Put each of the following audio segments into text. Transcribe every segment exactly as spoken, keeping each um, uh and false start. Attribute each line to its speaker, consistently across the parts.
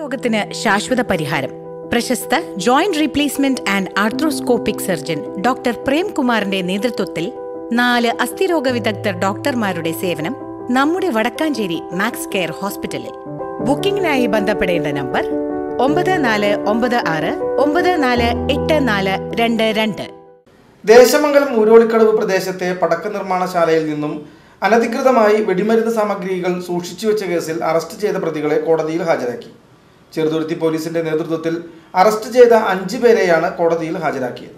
Speaker 1: രോഗത്തിന് ശാശ്വത പരിഹാരം. പ്രശസ്ത joint replacement and arthroscopic surgeon doctor പ്രേംകുമാറിന്റെ നേതൃത്വത്തിൽ നാല് അസ്ഥിരോഗ വിദഗ്ധർ ഡോക്ടർമാരുടെ സേവനം നമ്മുടെ വടക്കാഞ്ചേരി മാക്സ് കെയർ ഹോസ്പിറ്റലിൽ. ബുക്കിംഗിനായി ബന്ധപ്പെടേണ്ട നമ്പർ ഒമ്പത് നാല് ഒമ്പത് ആറ് ഒമ്പത് നാല് എട്ട് നാല് രണ്ട് രണ്ട്.
Speaker 2: ദേശമംഗലം ഊരോളിക്കടവ് പ്രദേശത്തെ പടക്ക നിർമ്മാണശാലയിൽ നിന്നും അനധികൃതമായി വെടിമരുന്ന് സാമഗ്രികൾ സൂക്ഷിച്ചുവെച്ച കേസിൽ അറസ്റ്റ് ചെയ്ത പ്രതികളെ കോടതിയിൽ ഹാജരാക്കി. ചെറുതുരുത്തി പോലീസിന്റെ നേതൃത്വത്തിൽ അറസ്റ്റ് ചെയ്ത അഞ്ചു പേരെയാണ് കോടതിയിൽ ഹാജരാക്കിയത്.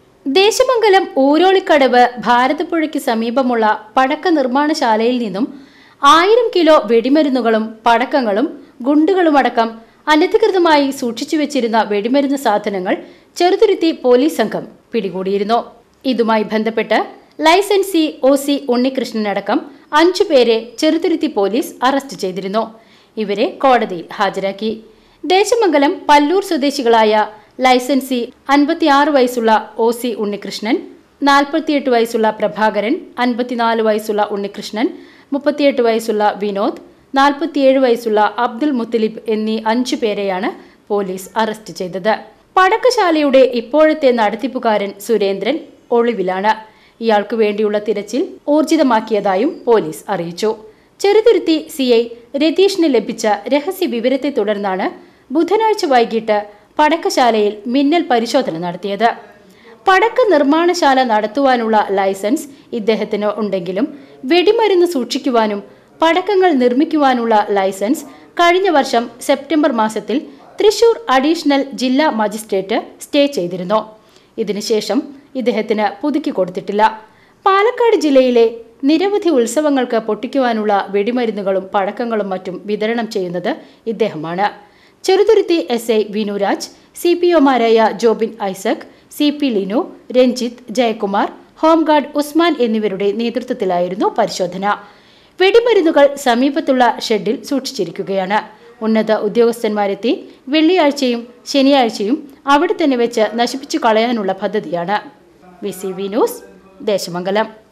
Speaker 3: ദേശമംഗലം ഊരോളിക്കടവ് ഭാരതപ്പുഴയ്ക്ക് സമീപമുള്ള പടക്ക നിർമ്മാണശാലയിൽ നിന്നും ആയിരം കിലോ വെടിമരുന്നുകളും പടക്കങ്ങളും ഗുണ്ടുകളുമടക്കം അനധികൃതമായി സൂക്ഷിച്ചു വെച്ചിരുന്ന വെടിമരുന്ന് സാധനങ്ങൾ ചെറുതുരുത്തി പോലീസ് സംഘം പിടികൂടിയിരുന്നു. ഇതുമായി ബന്ധപ്പെട്ട് ലൈസൻസി ഒ സി ഉണ്ണികൃഷ്ണനടക്കം അഞ്ചു പേരെ ചെറുതുരുത്തി പോലീസ് അറസ്റ്റ് ചെയ്തിരുന്നു. ഇവരെ കോടതിയിൽ ഹാജരാക്കി. ദേശമംഗലം പല്ലൂർ സ്വദേശികളായ ലൈസൻസി അൻപത്തിയാറ് വയസ്സുള്ള ഒ സി ഉണ്ണികൃഷ്ണൻ, നാൽപ്പത്തിയെട്ട് വയസ്സുള്ള പ്രഭാകരൻ, അൻപത്തിനാല് വയസ്സുള്ള ഉണ്ണികൃഷ്ണൻ, മുപ്പത്തിയെട്ട് വയസ്സുള്ള വിനോദ്, നാൽപ്പത്തിയേഴ് വയസ്സുള്ള അബ്ദുൽ മുത്തലിബ് എന്നീ അഞ്ചു പേരെയാണ് പോലീസ് അറസ്റ്റ് ചെയ്തത്. പടക്കശാലയുടെ ഇപ്പോഴത്തെ നടത്തിപ്പുകാരൻ സുരേന്ദ്രൻ ഒളിവിലാണ്. ഇയാൾക്ക് വേണ്ടിയുള്ള തിരച്ചിൽ ഊർജിതമാക്കിയതായും പോലീസ് അറിയിച്ചു. ചെറുതുരുത്തി സി ഐ രതീഷിന് ലഭിച്ച രഹസ്യ വിവരത്തെ തുടർന്നാണ് ബുധനാഴ്ച വൈകിട്ട് പടക്കശാലയിൽ മിന്നൽ പരിശോധന നടത്തിയത്. പടക്ക നിർമ്മാണശാല നടത്തുവാനുള്ള ലൈസൻസ് ഇദ്ദേഹത്തിന് ഉണ്ടെങ്കിലും വെടിമരുന്ന് സൂക്ഷിക്കുവാനും പടക്കങ്ങൾ നിർമ്മിക്കുവാനുള്ള ലൈസൻസ് കഴിഞ്ഞ വർഷം സെപ്റ്റംബർ മാസത്തിൽ തൃശൂർ അഡീഷണൽ ജില്ലാ മജിസ്ട്രേറ്റ് സ്റ്റേ ചെയ്തിരുന്നു. ഇതിനുശേഷം ഇദ്ദേഹത്തിന് പുതുക്കി കൊടുത്തിട്ടില്ല. പാലക്കാട് ജില്ലയിലെ നിരവധി ഉത്സവങ്ങൾക്ക് പൊട്ടിക്കുവാനുള്ള വെടിമരുന്നുകളും പടക്കങ്ങളും മറ്റും വിതരണം ചെയ്യുന്നത് ഇദ്ദേഹമാണ്. Cheruthuruthy S I Vinuraj, C P ഒമാരായ Jobin Isaac, C P Linu, Ranjith, Jayakumar, home guard Usman എന്നിവരുടെ നേതൃത്വത്തിലായിരുന്നു പരിശോധന. വെടിമരുന്നുകൾ സമീപത്തുള്ള ഷെഡിൽ സൂക്ഷിച്ചിരിക്കുകയാണ്. ഉന്നത ഉദ്യോഗസ്ഥന്മാരെത്തി വെള്ളിയാഴ്ചയും ശനിയാഴ്ചയും അവിടെ തന്നെ വെച്ച് നശിപ്പിച്ചു കളയാനുള്ള പദ്ധതിയാണ്. V C V news, Desamangalam.